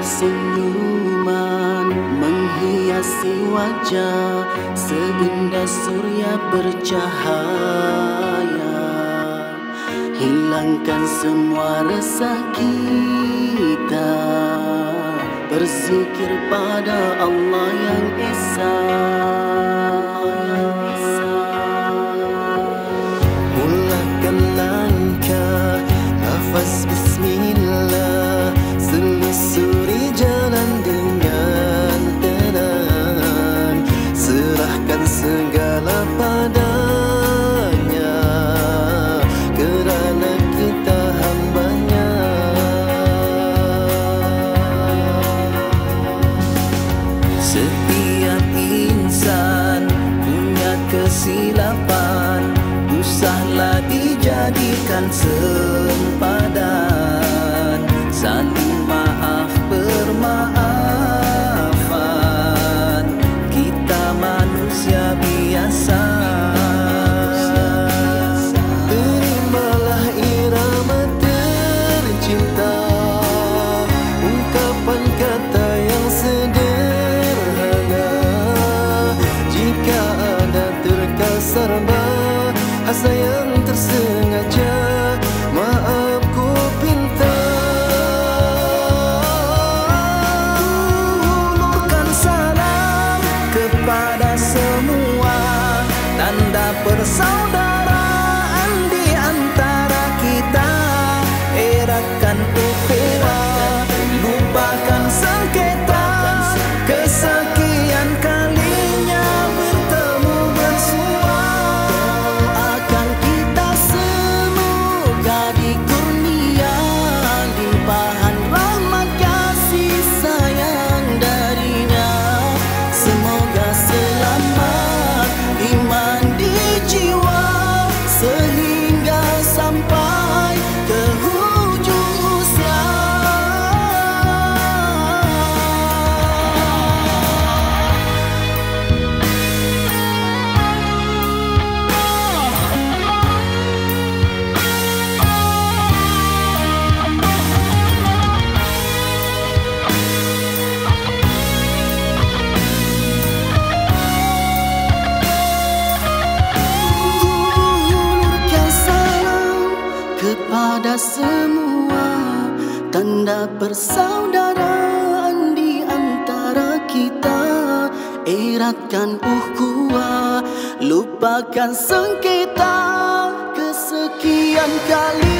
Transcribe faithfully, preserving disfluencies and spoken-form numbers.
senyuman menghiasi wajah seindah surya bercahaya. Hilangkan semua resah kita, berzikir pada Allah yang Esa. Mulakan langkah, nafas bismillah, selusuri jalan dengan tenang, serahkan segala padanya, kerana kita hambanya. Setiap insan punya kesilapan, usahlah dijadikan sempadan, saling maaf bermaafan, kita manusia biasa. Terimalah irama tercinta, ungkapan kata yang sederhana. Jika ada terkasar bahasa yang tersengaja, maaf ku pinta. Ulurkan salam kepada semua, tanda persaudaraan di antara kita. Eratkan ukhuwah, lupakan sengketa, kesekian kalinya bertemu bersua. Akan kita semoga dikurnia limpahan rahmat kasih sayang darinya. Semoga selamat iman di jiwa, sehingga sampai ke hujung usia. Ulurkan salam kepada semua, tanda persaudaraan di antara kita. Eratkan ukhuwah, lupakan sengketa, kesekian kali